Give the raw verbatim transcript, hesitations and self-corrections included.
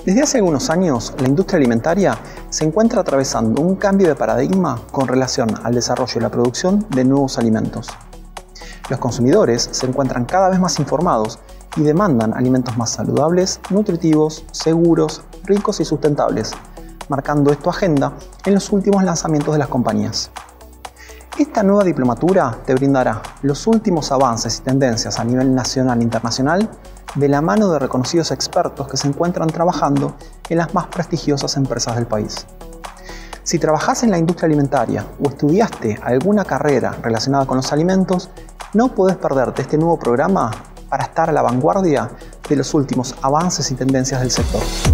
Desde hace algunos años, la industria alimentaria se encuentra atravesando un cambio de paradigma con relación al desarrollo y la producción de nuevos alimentos. Los consumidores se encuentran cada vez más informados y demandan alimentos más saludables, nutritivos, seguros, ricos y sustentables, marcando esto agenda en los últimos lanzamientos de las compañías. Esta nueva diplomatura te brindará los últimos avances y tendencias a nivel nacional e internacional de la mano de reconocidos expertos que se encuentran trabajando en las más prestigiosas empresas del país. Si trabajas en la industria alimentaria o estudiaste alguna carrera relacionada con los alimentos, no podés perderte este nuevo programa para estar a la vanguardia de los últimos avances y tendencias del sector.